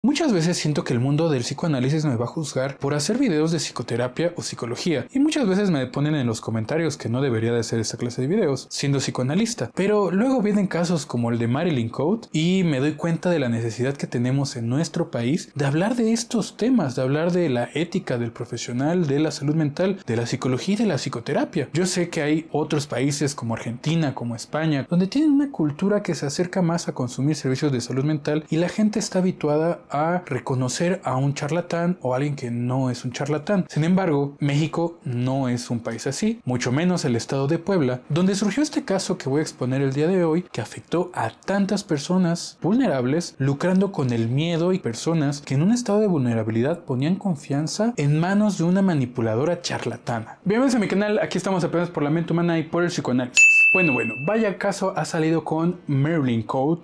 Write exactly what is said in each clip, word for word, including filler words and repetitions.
Muchas veces siento que el mundo del psicoanálisis me va a juzgar por hacer videos de psicoterapia o psicología, y muchas veces me ponen en los comentarios que no debería de hacer esta clase de videos siendo psicoanalista, pero luego vienen casos como el de Marilyn Coate y me doy cuenta de la necesidad que tenemos en nuestro país de hablar de estos temas, de hablar de la ética del profesional, de la salud mental, de la psicología y de la psicoterapia. Yo sé que hay otros países como Argentina, como España, donde tienen una cultura que se acerca más a consumir servicios de salud mental y la gente está habituada a reconocer a un charlatán o a alguien que no es un charlatán. Sin embargo, México no es un país así, mucho menos el estado de Puebla, donde surgió este caso que voy a exponer el día de hoy, que afectó a tantas personas vulnerables, lucrando con el miedo y personas que en un estado de vulnerabilidad ponían confianza en manos de una manipuladora charlatana. Bienvenidos a mi canal, aquí estamos apenas por la mente humana y por el psicoanálisis. Bueno, bueno, vaya caso ha salido con Marilyn Coate,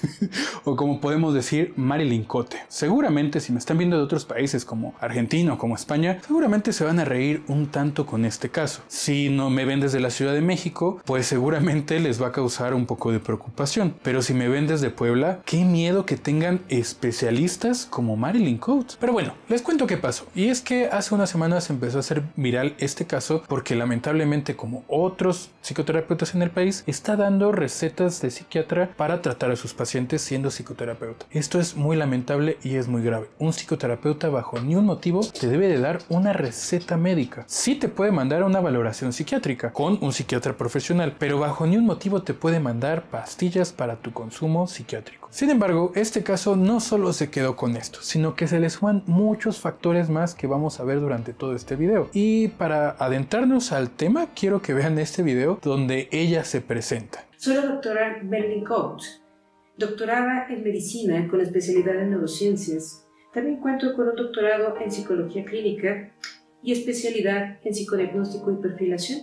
o como podemos decir, Marilyn Cote. Seguramente si me están viendo de otros países como Argentina o como España, seguramente se van a reír un tanto con este caso. Si no me ven desde la Ciudad de México, pues seguramente les va a causar un poco de preocupación. Pero si me ven desde Puebla, qué miedo que tengan especialistas como Marilyn Coate. Pero bueno, les cuento qué pasó. Y es que hace unas semanas empezó a hacer viral este caso porque lamentablemente, como otros psicoterapeutas en el país, está dando recetas de psiquiatra para tratar a sus pacientes siendo psicoterapeuta. Esto es muy lamentable y es muy grave. Un psicoterapeuta bajo ni un motivo te debe de dar una receta médica. Sí te puede mandar una valoración psiquiátrica con un psiquiatra profesional, pero bajo ni un motivo te puede mandar pastillas para tu consumo psiquiátrico. Sin embargo, este caso no solo se quedó con esto, sino que se le suman muchos factores más que vamos a ver durante todo este video. Y para adentrarnos al tema, quiero que vean este video donde ella se presenta. Soy la doctora Marilyn Coate, doctorada en medicina con especialidad en neurociencias. También cuento con un doctorado en psicología clínica y especialidad en psicodiagnóstico y perfilación.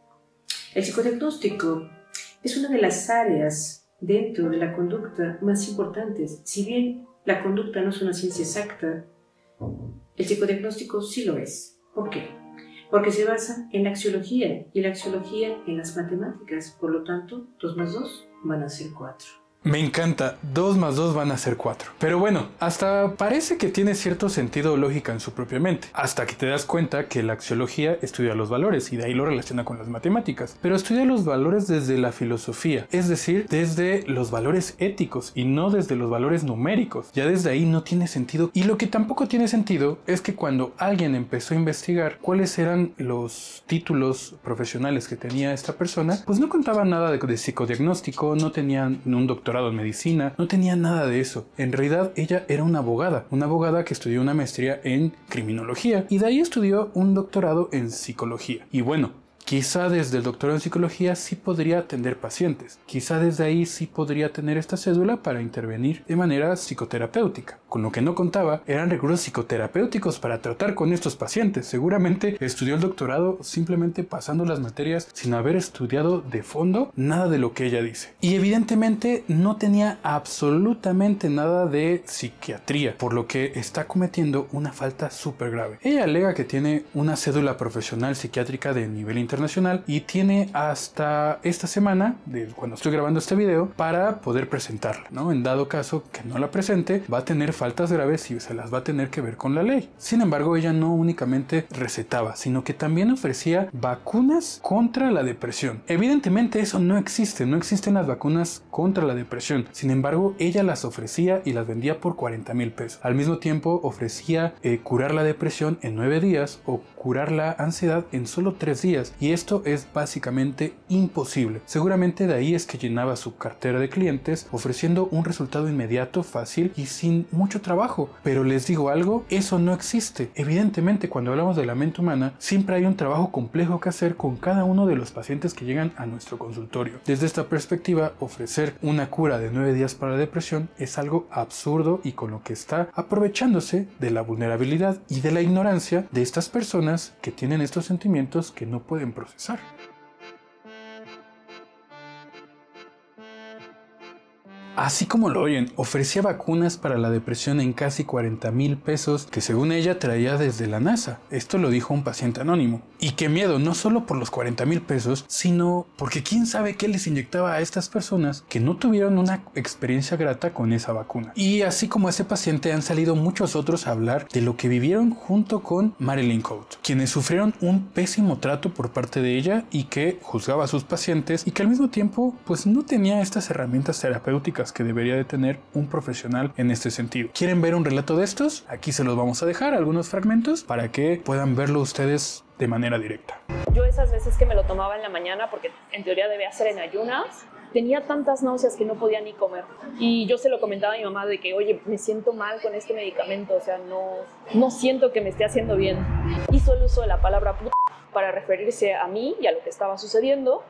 El psicodiagnóstico es una de las áreas dentro de la conducta más importantes. Si bien la conducta no es una ciencia exacta, el psicodiagnóstico sí lo es. ¿Por qué? Porque se basa en la axiología y la axiología en las matemáticas. Por lo tanto, dos más dos van a ser cuatro. Me encanta, dos más dos van a ser cuatro. Pero bueno, hasta parece que tiene cierto sentido o lógica en su propia mente, hasta que te das cuenta que la axiología estudia los valores y de ahí lo relaciona con las matemáticas, pero estudia los valores desde la filosofía, es decir, desde los valores éticos y no desde los valores numéricos. Ya desde ahí no tiene sentido, y lo que tampoco tiene sentido es que cuando alguien empezó a investigar cuáles eran los títulos profesionales que tenía esta persona, pues no contaba nada de, de psicodiagnóstico, no tenían un doctor en medicina, no tenía nada de eso. En realidad ella era una abogada, una abogada que estudió una maestría en criminología y de ahí estudió un doctorado en psicología. Y bueno, quizá desde el doctorado en psicología sí podría atender pacientes. Quizá desde ahí sí podría tener esta cédula para intervenir de manera psicoterapéutica. Con lo que no contaba eran recursos psicoterapéuticos para tratar con estos pacientes. Seguramente estudió el doctorado simplemente pasando las materias sin haber estudiado de fondo nada de lo que ella dice. Y evidentemente no tenía absolutamente nada de psiquiatría, por lo que está cometiendo una falta súper grave. Ella alega que tiene una cédula profesional psiquiátrica de nivel internacional nacional y tiene hasta esta semana, de cuando estoy grabando este video, para poder presentarla, ¿no? En dado caso que no la presente, va a tener faltas graves y se las va a tener que ver con la ley. Sin embargo, ella no únicamente recetaba, sino que también ofrecía vacunas contra la depresión. Evidentemente eso no existe, no existen las vacunas contra la depresión. Sin embargo, ella las ofrecía y las vendía por cuarenta mil pesos. Al mismo tiempo ofrecía eh, curar la depresión en nueve días o curar la ansiedad en solo tres días. Y esto es básicamente imposible. Seguramente de ahí es que llenaba su cartera de clientes ofreciendo un resultado inmediato, fácil y sin mucho trabajo. Pero les digo algo, eso no existe. Evidentemente, cuando hablamos de la mente humana, siempre hay un trabajo complejo que hacer con cada uno de los pacientes que llegan a nuestro consultorio. Desde esta perspectiva, ofrecer una cura de nueve días para la depresión es algo absurdo y con lo que está aprovechándose de la vulnerabilidad y de la ignorancia de estas personas que tienen estos sentimientos que no pueden procesar. Así como lo oyen, ofrecía vacunas para la depresión en casi cuarenta mil pesos que según ella traía desde la NASA. Esto lo dijo un paciente anónimo. Y qué miedo, no solo por los cuarenta mil pesos, sino porque quién sabe qué les inyectaba a estas personas que no tuvieron una experiencia grata con esa vacuna. Y así como ese paciente han salido muchos otros a hablar de lo que vivieron junto con Marilyn Coates, quienes sufrieron un pésimo trato por parte de ella y que juzgaba a sus pacientes y que al mismo tiempo pues no tenía estas herramientas terapéuticas que debería de tener un profesional en este sentido. ¿Quieren ver un relato de estos? Aquí se los vamos a dejar algunos fragmentos para que puedan verlo ustedes de manera directa. Yo esas veces que me lo tomaba en la mañana, porque en teoría debía ser en ayunas, tenía tantas náuseas que no podía ni comer. Y yo se lo comentaba a mi mamá de que, oye, me siento mal con este medicamento, o sea, no, no siento que me esté haciendo bien. Y solo usó la palabra puta para referirse a mí y a lo que estaba sucediendo.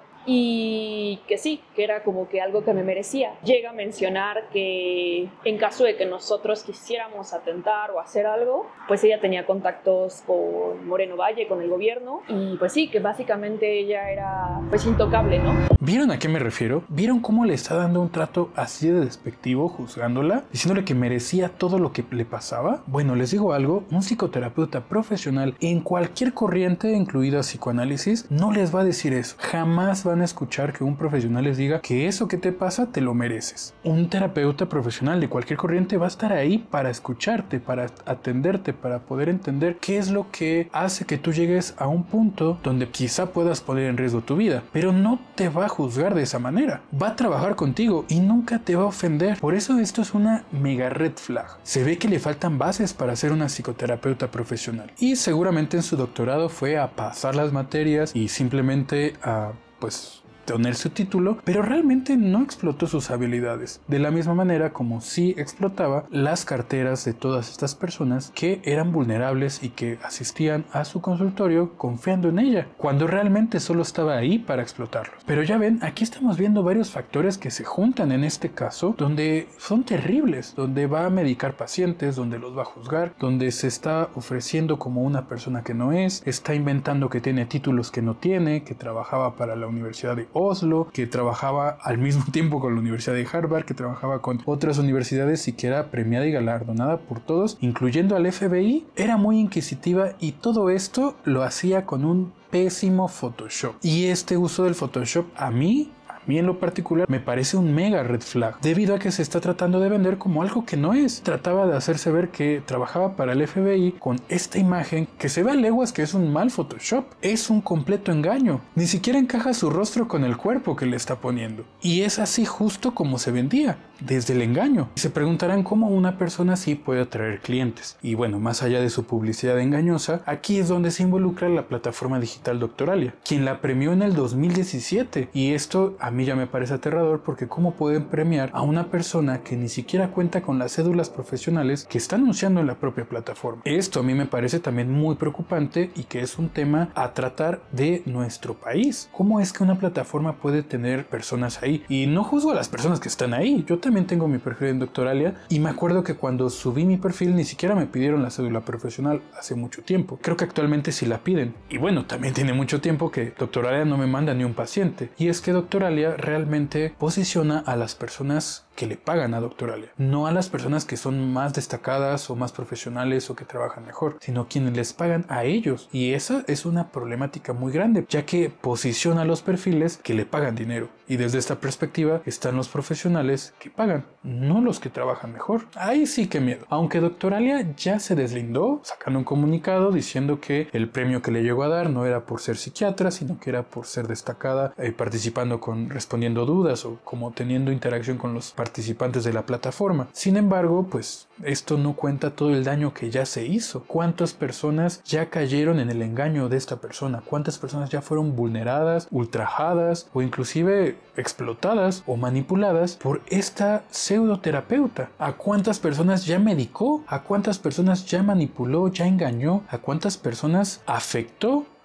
Y que sí, que era como que algo que me merecía. Llega a mencionar que en caso de que nosotros quisiéramos atentar o hacer algo, pues ella tenía contactos con Moreno Valle, con el gobierno, y pues sí, que básicamente ella era pues intocable, ¿no? ¿Vieron a qué me refiero? ¿Vieron cómo le está dando un trato así de despectivo, juzgándola, diciéndole que merecía todo lo que le pasaba? Bueno, les digo algo, un psicoterapeuta profesional en cualquier corriente, incluida psicoanálisis, no les va a decir eso. Jamás van a escuchar que un profesional les diga que eso que te pasa te lo mereces. Un terapeuta profesional de cualquier corriente va a estar ahí para escucharte, para atenderte, para poder entender qué es lo que hace que tú llegues a un punto donde quizá puedas poner en riesgo tu vida, pero no te va a juzgar de esa manera. Va a trabajar contigo y nunca te va a ofender. Por eso esto es una mega red flag. Se ve que le faltan bases para ser una psicoterapeuta profesional. Y seguramente en su doctorado fue a pasar las materias y simplemente a pues tener su título, pero realmente no explotó sus habilidades, de la misma manera como sí explotaba las carteras de todas estas personas que eran vulnerables y que asistían a su consultorio confiando en ella, cuando realmente solo estaba ahí para explotarlos. Pero ya ven, aquí estamos viendo varios factores que se juntan en este caso, donde son terribles, donde va a medicar pacientes, donde los va a juzgar, donde se está ofreciendo como una persona que no es, está inventando que tiene títulos que no tiene, que trabajaba para la Universidad de Oslo, que trabajaba al mismo tiempo con la Universidad de Harvard, que trabajaba con otras universidades y que era premiada y galardonada por todos, incluyendo al F B I. Era muy inquisitiva y todo esto lo hacía con un pésimo Photoshop. Y este uso del Photoshop a mí... A mí en lo particular me parece un mega red flag, debido a que se está tratando de vender como algo que no es. Trataba de hacerse ver que trabajaba para el F B I con esta imagen que se ve a leguas que es un mal Photoshop. Es un completo engaño. Ni siquiera encaja su rostro con el cuerpo que le está poniendo. Y es así justo como se vendía, desde el engaño. Y se preguntarán cómo una persona así puede atraer clientes. Y bueno, más allá de su publicidad engañosa, aquí es donde se involucra la plataforma digital Doctoralia, quien la premió en el dos mil diecisiete. Y esto a mí ya me parece aterrador, porque cómo pueden premiar a una persona que ni siquiera cuenta con las cédulas profesionales que está anunciando en la propia plataforma. Esto a mí me parece también muy preocupante y que es un tema a tratar de nuestro país. ¿Cómo es que una plataforma puede tener personas ahí? Y no juzgo a las personas que están ahí. Yo también tengo mi perfil en Doctoralia y me acuerdo que cuando subí mi perfil ni siquiera me pidieron la cédula profesional hace mucho tiempo. Creo que actualmente sí la piden. Y bueno, también tiene mucho tiempo que Doctoralia no me manda ni un paciente. Y es que Doctoralia realmente posiciona a las personas que le pagan a Doctoralia, no a las personas que son más destacadas o más profesionales o que trabajan mejor, sino quienes les pagan a ellos. Y esa es una problemática muy grande, ya que posiciona los perfiles que le pagan dinero. Y desde esta perspectiva están los profesionales que pagan, no los que trabajan mejor. Ahí sí que miedo. Aunque Doctoralia ya se deslindó, sacando un comunicado diciendo que el premio que le llegó a dar no era por ser psiquiatra, sino que era por ser destacada, eh, participando con, respondiendo dudas o como teniendo interacción con los participantes de la plataforma. Sin embargo, pues esto no cuenta todo el daño que ya se hizo. ¿Cuántas personas ya cayeron en el engaño de esta persona? ¿Cuántas personas ya fueron vulneradas, ultrajadas o inclusive explotadas o manipuladas por esta pseudoterapeuta? ¿A cuántas personas ya medicó? ¿A cuántas personas ya manipuló, ya engañó? ¿A cuántas personas afectó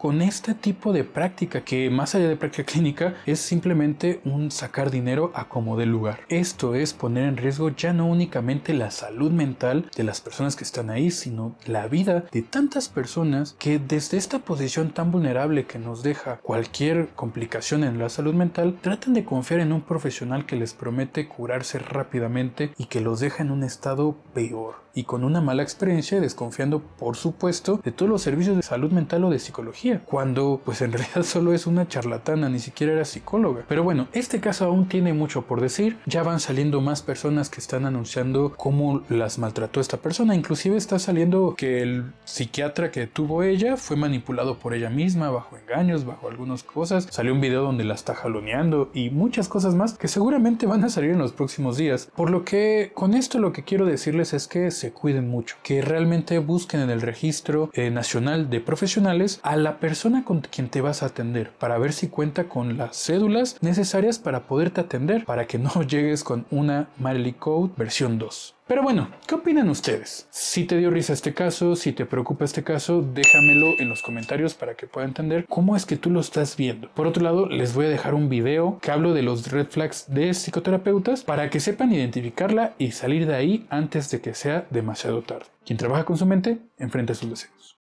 con este tipo de práctica que más allá de práctica clínica es simplemente un sacar dinero a como dé lugar. Esto es poner en riesgo ya no únicamente la salud mental de las personas que están ahí, sino la vida de tantas personas que desde esta posición tan vulnerable que nos deja cualquier complicación en la salud mental, tratan de confiar en un profesional que les promete curarse rápidamente y que los deja en un estado peor y con una mala experiencia, desconfiando por supuesto de todos los servicios de salud mental o de psicología, cuando pues en realidad solo es una charlatana, ni siquiera era psicóloga. Pero bueno, este caso aún tiene mucho por decir, ya van saliendo más personas que están anunciando cómo las maltrató esta persona, inclusive está saliendo que el psiquiatra que tuvo ella fue manipulado por ella misma, bajo engaños, bajo algunas cosas, salió un video donde la está jaloneando y muchas cosas más que seguramente van a salir en los próximos días, por lo que con esto lo que quiero decirles es que se cuiden mucho, que realmente busquen en el registro eh, nacional de profesionales a la persona con quien te vas a atender para ver si cuenta con las cédulas necesarias para poderte atender, para que no llegues con una Marley Code versión dos. Pero bueno, ¿qué opinan ustedes? Si te dio risa este caso, si te preocupa este caso, déjamelo en los comentarios para que pueda entender cómo es que tú lo estás viendo. Por otro lado, les voy a dejar un video que hablo de los red flags de psicoterapeutas para que sepan identificarla y salir de ahí antes de que sea demasiado tarde. Quien trabaja con su mente, enfrenta sus deseos.